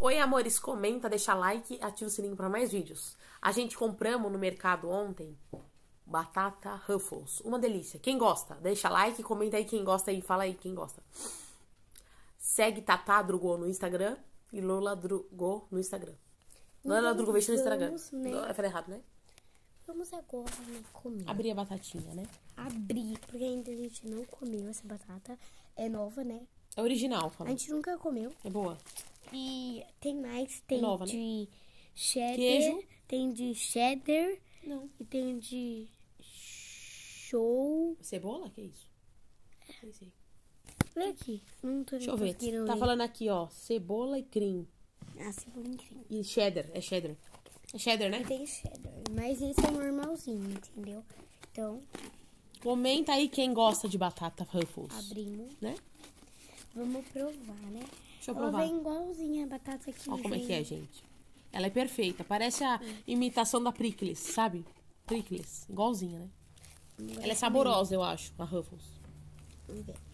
Oi, amores, comenta, deixa like e ativa o sininho para mais vídeos. A gente compramos no mercado ontem batata Ruffles. Uma delícia. Quem gosta? Deixa like, comenta aí quem gosta e fala aí quem gosta. Segue Tatá Drugô no Instagram e Lola Drugô no Instagram. Lola Drugô no Instagram. Né? Eu falei errado, né? Vamos agora, né, comer. Abrir a batatinha, né? Abrir, porque ainda a gente não comeu essa batata. É nova, né? É original, A fala. gente nunca comeu. É boa. E tem mais, tem nova, de cheddar. Queijo. Tem de cheddar. Não. E tem de show. Cebola? Que isso? Não sei. Vê aqui. Não tô Deixa eu ver. conseguindo Tá ler. falando aqui, ó. Cebola e cream. Ah, cebola incrível. E cheddar. É cheddar. É cheddar, né? E tem cheddar. Mas esse é normalzinho, entendeu? Então, Comenta aí quem gosta de batata Ruffles. abrimos. Né? Vamos provar, né? Deixa eu Ela provar. vem igualzinha a batata aqui. Olha como é que é, gente. Ela é perfeita. Parece a imitação da Prickles, sabe? Prickles. Igualzinha, né? Ela é saborosa, eu acho, a Ruffles. Vamos ver.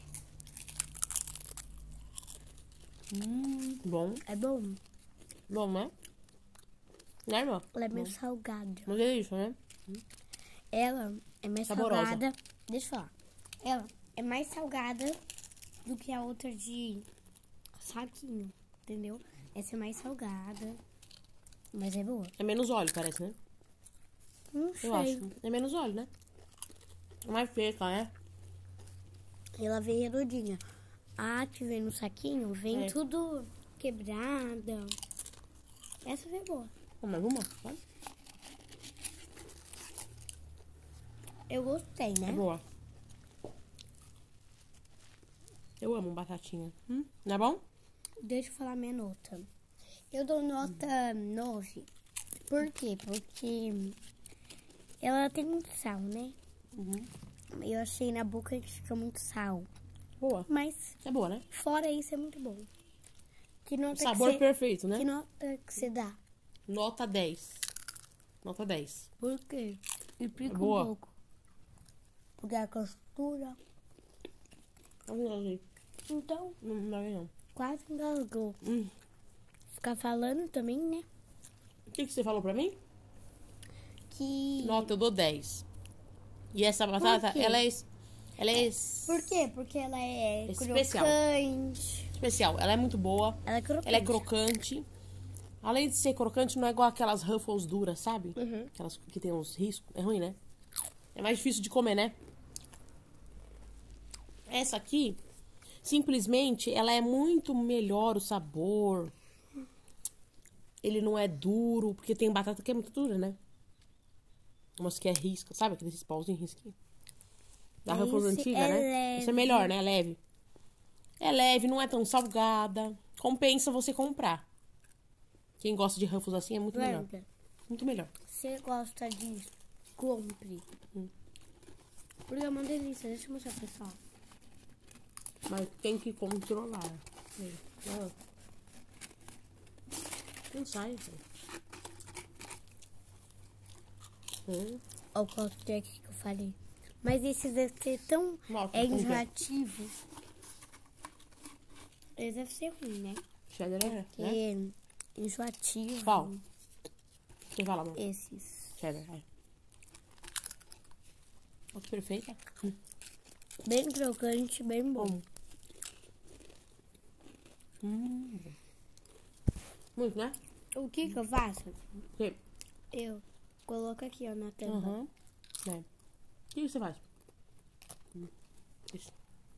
Bom. É bom? Bom, né? Né, irmão? Ela é meio salgada. Mas é isso, né? Ela é mais Saborosa. salgada. Deixa eu falar. Ela é mais salgada do que a outra de saquinho, entendeu? Essa é mais salgada, mas é boa. É menos óleo, parece, né? Não sei. Eu acho. É menos óleo, né? É mais seca, né? Ela vem redondinha. A que vem no saquinho vem É. tudo quebrada. Essa vem boa. Mais uma? Pode? Eu gostei, né? É boa. Eu amo batatinha. Não é bom? Deixa eu falar minha nota. Eu dou nota 9. Por quê? Porque ela tem muito sal, né? Eu achei na boca que fica muito sal. Boa. Mas, É boa, né? fora isso, é muito bom. Que nota Sabor que você, perfeito, né? que nota que você dá? Nota 10. Nota 10. Por quê? Explica Boa. um pouco. Porque a costura. Então, Não. quase engasgou. Ficar falando também, né? O que você falou pra mim? Que... Nota, eu dou 10. E essa batata, quê? ela é Por quê? Porque ela é Especial. crocante. especial. Ela é muito boa. Ela é crocante. Ela é crocante. Além de ser crocante, não é igual aquelas Ruffles duras, sabe? Aquelas que tem uns riscos. É ruim, né? É mais difícil de comer, né? Essa aqui, simplesmente, ela é muito melhor o sabor. Ele não é duro, porque tem batata que é muito dura, né? Umas que é risca, sabe? Aqueles pauzinhos risquinhos. Da Ruffles Esse antiga, é né? leve. Essa é melhor, né? É leve. É leve, não é tão salgada. Compensa você comprar. Quem gosta de Ruffles assim é muito melhor. Lembra? Muito melhor. Você gosta disso? Compre. Porque é uma delícia. Deixa eu mostrar pro pessoal. Mas tem que controlar. Não sai, gente. Olha o cosplay que eu falei. Mas esses devem ser tão Nossa, como que é? enjoativos. Eles devem ser ruins, né? Cheddar é, né? Porque enjoativo. Qual? Você fala, amor. Esses. Cheddar, é. Olha que perfeita. Bem crocante, bem bom. Muito, né? O que que eu faço? Sim. Eu coloco aqui, ó, na tampa. Uhum. É. O que você faz? Isso.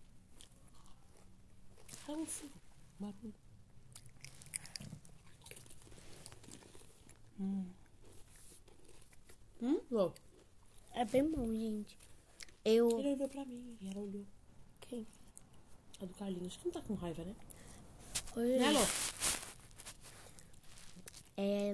Barulho. Ó. É bem bom, gente. Eu... Ele olhou pra mim. E ela olhou. Quem? A do Carlinhos. Acho que não tá com raiva, né? Oi, Né, Lô? é...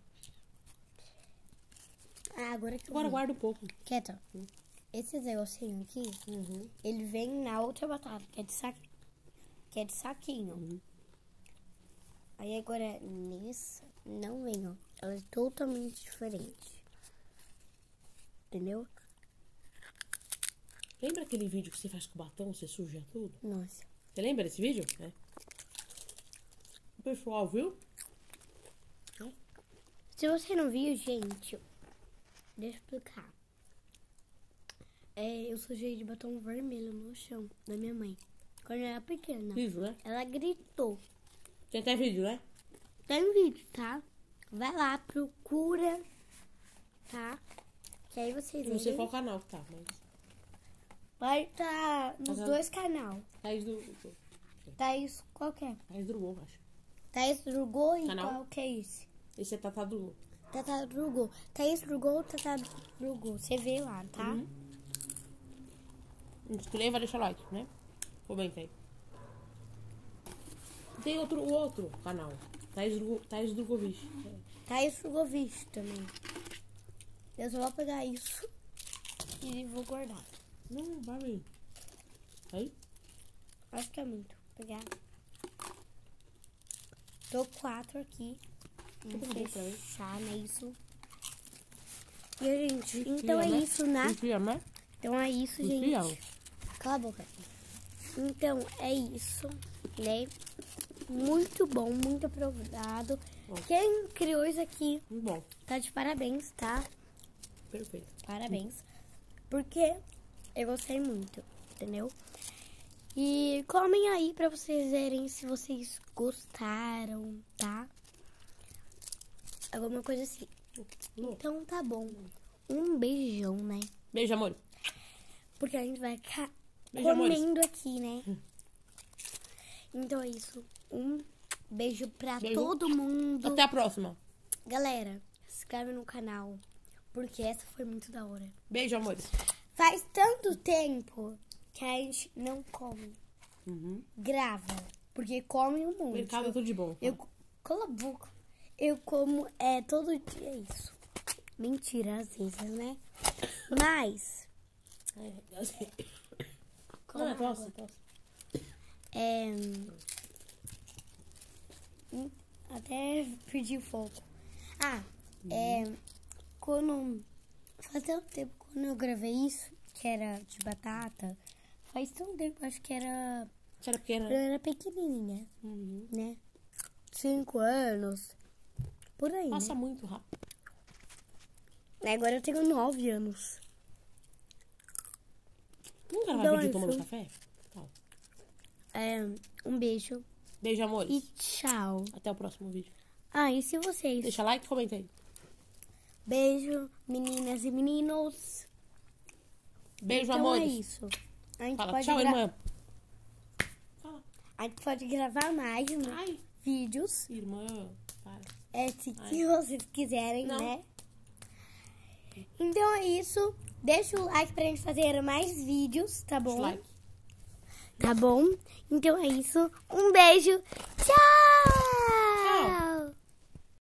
Ah, agora que eu Agora vi. guarda um pouco. Quieta. Esse negocinho aqui, ele vem na outra batata, que é de saquinho. Aí agora nessa, não vem, ó. Ela é totalmente diferente. Entendeu? Lembra aquele vídeo que você faz com batom, você suja tudo? Nossa. Você lembra desse vídeo? É. O pessoal viu? Se você não viu, gente, deixa eu explicar. Eu sujei de batom vermelho no chão da minha mãe. Quando eu era pequena. Vídeo, né? Ela gritou. Tem até vídeo, né? Tem vídeo, tá? Vai lá, procura, tá? Que aí vocês Eu não sei veem. qual canal que tá, mas... Vai estar nos dois canais. Thaís do... Thaís, qual que é? Thaís Drugo, acho. Thaís Drugou e Canal? qual que é esse? Esse é Tata Drugo. Tata Drugou. Thaís Drugou, Tata Drugou. Você vê lá, tá? Uhum. Inscreva, deixa o like, né? Comenta aí. Tem o outro canal. Thaís Drugovich. Thaís Drugovich também. Eu só vou pegar isso e vou guardar. Não, vai bem. Aí? Acho que é muito. Vou pegar. Tô 4 aqui. Vou fechar, né? Isso. E, gente, então é isso, né? Enfia, né? Então é isso, gente. Enfia. Cala a boca. Então é isso, né? Muito bom, muito aprovado. Quem criou isso aqui Bom. tá de parabéns, tá? Perfeito. Parabéns. Porque eu gostei muito, entendeu? E comem aí pra vocês verem se vocês gostaram, tá? Alguma coisa assim. Então tá bom. Um beijão, né? Beijo, amor. Porque a gente vai ficar Beijo, comendo aqui, né? Então é isso. Um beijo pra Beijo. todo mundo. Até a próxima. Galera, se inscreve no canal. Porque essa foi muito da hora. Beijo, amores. Faz tanto tempo que a gente não come. Uhum. Grava. Porque come um monte. Mercado é tudo de bom. Cala a boca. Eu como todo dia isso. Mentira, às vezes, né? Mas... Não, tosse. Até perdi o foco. Quando... Fazia um tempo quando eu gravei isso, que era de batata. Faz tão tempo, acho que era... Você era pequena? Eu era pequenininha, né? 5 anos. Por aí, Passa né? muito rápido. Agora eu tenho 9 anos. Vamos gravar Então, vídeo isso. tomando café? Tá. Um beijo Beijo, amores. e tchau. Até o próximo vídeo. E se vocês... Deixa like e comenta aí. Beijo, meninas e meninos. Beijo, Então amores. é isso. A gente Fala pode tchau, irmã. Fala. A gente pode gravar mais, né? Ai, Vídeos. irmã. Para. Se vocês quiserem, Não. né? Então é isso. Deixa o like pra gente fazer mais vídeos, tá bom? Like. Tá bom? Então é isso. Um beijo. Tchau!